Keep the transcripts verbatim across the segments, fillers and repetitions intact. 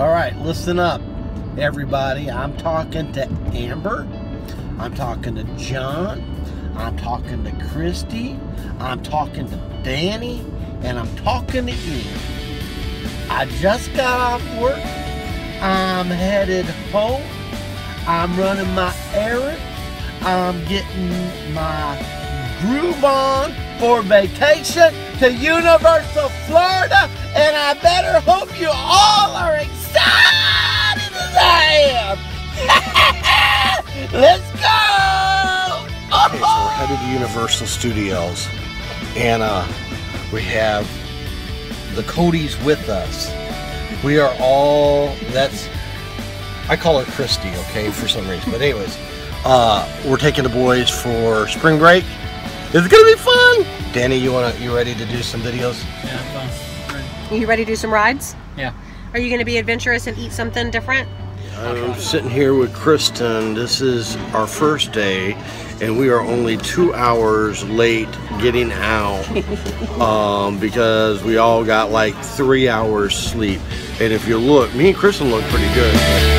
All right, listen up, everybody. I'm talking to Amber. I'm talking to John. I'm talking to Christy. I'm talking to Danny. And I'm talking to you. I just got off work. I'm headed home. I'm running my errands. I'm getting my groove on for vacation to Universal Florida, and I better hope you all are excited as I am. Let's go! Okay, so we're headed to Universal Studios, and uh, we have the Codys with us. We are all, that's, I call her Christy, okay, for some reason, but anyways. Uh, we're taking the boys for spring break. It's gonna be fun. Danny, you wanna you ready to do some videos? Yeah, fun. Ready. Are you ready to do some rides? Yeah. Are you gonna be adventurous and eat something different? I'm sitting here with Kristen. This is our first day, and we are only two hours late getting out um, because we all got like three hours sleep. And if you look, me and Kristen look pretty good.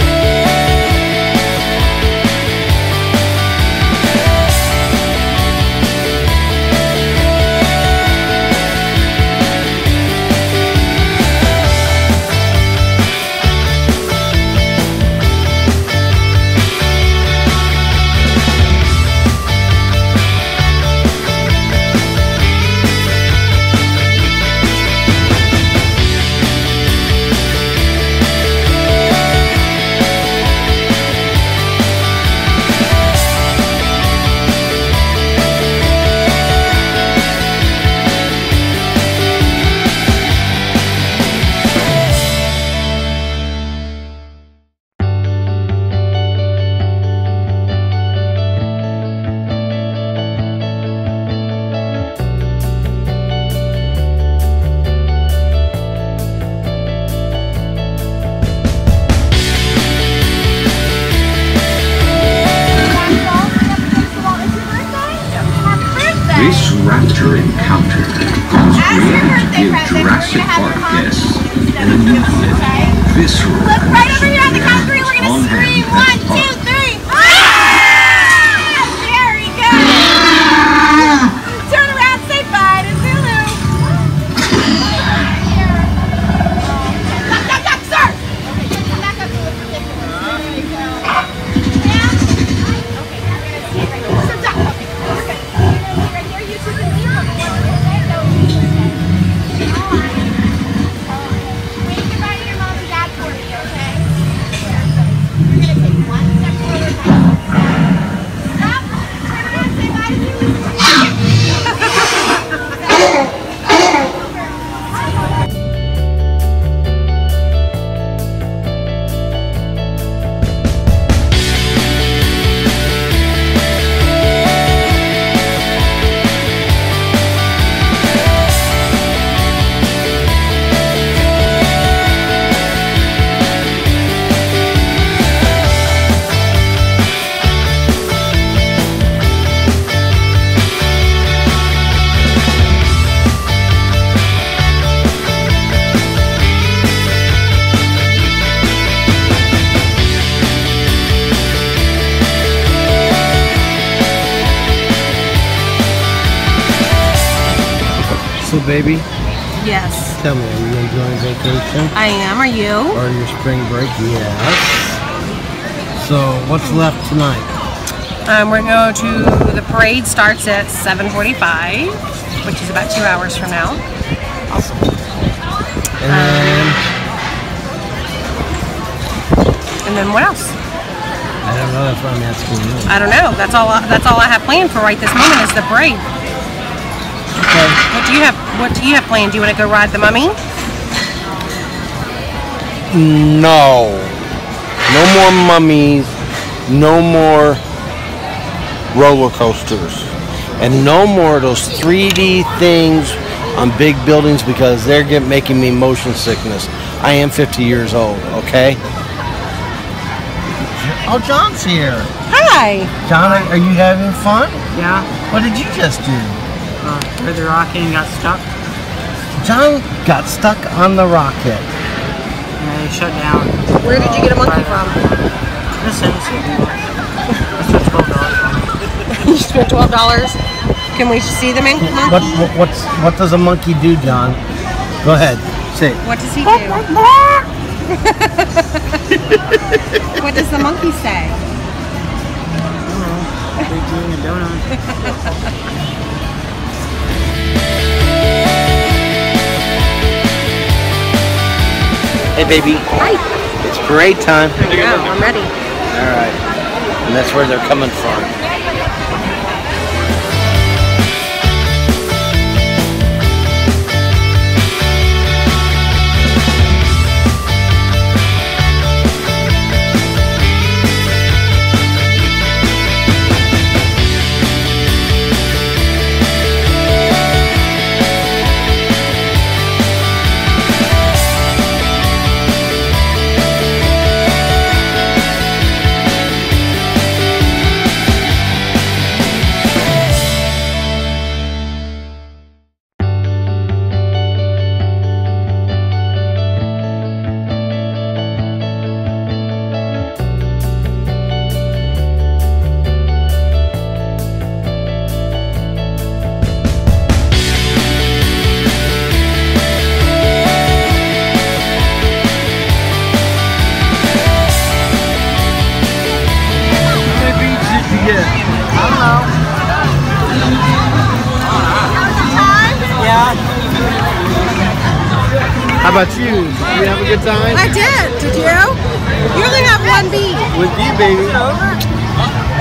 This raptor encounter was created to give Jurassic Park guests an immediate, visceral Look right over here on the count three. We're gonna scream one, two, three. Ah! Very good. Turn around, say bye to Zulu. Duck, duck, duck, sir. Okay, come back up to the particular. There you go. Now, okay, now we're gonna see right here. So duck. Okay, we're good. Right here, you two can leave. Wait, goodbye to your mom and dad for me, okay? We're gonna take one step forward. Stop. Turn around, say bye to you. So, baby, Yes. tell me, are you enjoying vacation? I am. Are you? Or your spring break? Yes. So, what's left tonight? Um, we're going to, the parade starts at seven forty-five, which is about two hours from now. Awesome. And then, And then what else? I don't know, that's what I'm asking you. I don't know. That's all. I, that's all I have planned for right this moment is the parade. Okay. What do you have? What do you have planned? Do you want to go ride the Mummy? No. No more mummies. No more roller coasters. And no more of those three D things on big buildings because they're get, making me motion sickness. I am fifty years old, okay? Oh, John's here. Hi. John, are you having fun? Yeah. What did you just do? Uh, where the rocket got stuck. John got stuck on the rocket. And I shut down. Where did you get a monkey from? This is. I spent twelve dollars on it. You spent twelve dollars. Can we see the mon- monkey? What, what what's what does a monkey do, John? Go ahead. Say it. What does he do? What does the monkey say? Big King and donut. Hey, baby. Hi. It's parade time. Yeah, I'm ready. All right. And that's where they're coming from. How about you? Did you have a good time? I did. Did you? You only have one beat. With you, baby.